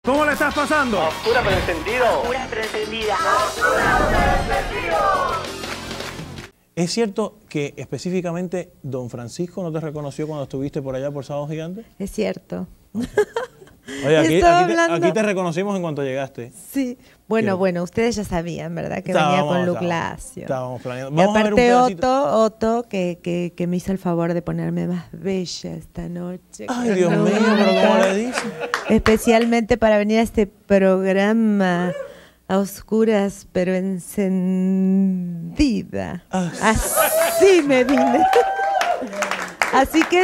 ¿Cómo le estás pasando? Oscura pero encendido. Oscura pero encendida. ¿Es cierto que específicamente don Francisco no te reconoció cuando estuviste por allá por Sábado Gigante? Es cierto. Oye, aquí te reconocimos en cuanto llegaste. Sí. Bueno, ustedes ya sabían, ¿verdad? Que venía con Luc Lacio. Estábamos planeando. Y aparte Otto, que me hizo el favor de ponerme más bella esta noche. Ay, Dios mío, pero ¿cómo le dices? Especialmente para venir a este programa a oscuras pero encendida. Así me vine. Así que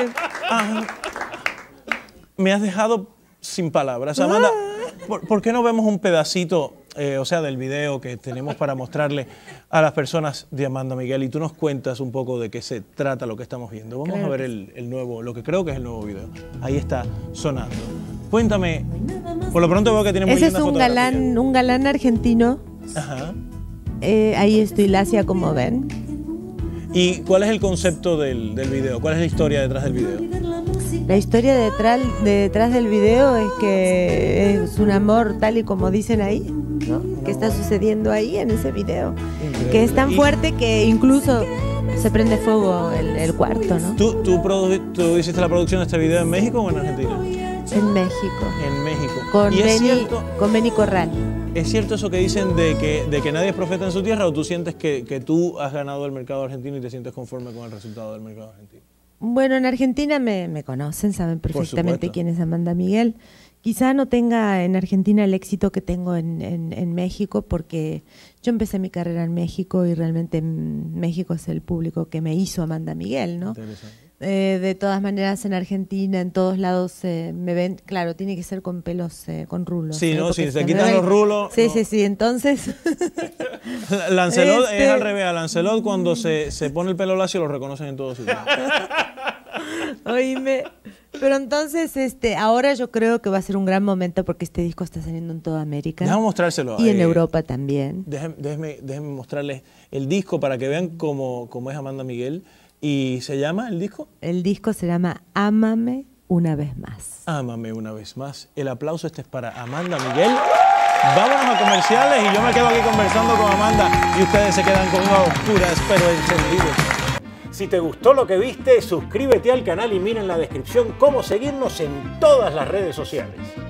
me has dejado sin palabras. Amanda, ¿por qué no vemos un pedacito, del video que tenemos para mostrarle a las personas de Amanda Miguel y tú nos cuentas un poco de qué se trata lo que estamos viendo? Vamos a ver el nuevo, lo que creo que es el nuevo video. Ahí está sonando. Cuéntame, por lo pronto veo que tiene muy linda fotografía. Ese es un galán argentino. Ajá. Ahí estoy lacia, como ven. ¿Y cuál es el concepto del video? ¿Cuál es la historia detrás del video? La historia detrás del video es que es un amor tal y como dicen ahí, ¿no? Que está sucediendo ahí en ese video. Increíble. Que es tan fuerte que incluso se prende fuego el cuarto, ¿no? ¿Tú hiciste la producción de este video en México o en Argentina? En México. En México. Con Benny Corral. ¿Es cierto eso que dicen de que nadie es profeta en su tierra o tú sientes que tú has ganado el mercado argentino y te sientes conforme con el resultado del mercado argentino? Bueno, en Argentina me conocen, saben perfectamente quién es Amanda Miguel. Quizá no tenga en Argentina el éxito que tengo en México, porque yo empecé mi carrera en México y realmente México es el público que me hizo Amanda Miguel, ¿no? De todas maneras, en Argentina, en todos lados me ven, claro, tiene que ser con pelos, con rulos. Sí, ¿no? Si se quitan los rulos. Sí, no. sí, entonces. Lancelot es al revés. A Lancelot, cuando se pone el pelo lacio, lo reconocen en todos sitios. Oíme. Pero entonces, ahora yo creo que va a ser un gran momento porque este disco está saliendo en toda América. Déjame mostrárselo. Y en Europa también. Déjenme mostrarles el disco para que vean cómo es Amanda Miguel. ¿Y se llama el disco? El disco se llama Ámame una vez más. Ámame una vez más. El aplauso es para Amanda Miguel. Vámonos a comerciales y yo me quedo aquí conversando con Amanda y ustedes se quedan con una oscuras pero encendidos. Si te gustó lo que viste, suscríbete al canal y mira en la descripción cómo seguirnos en todas las redes sociales.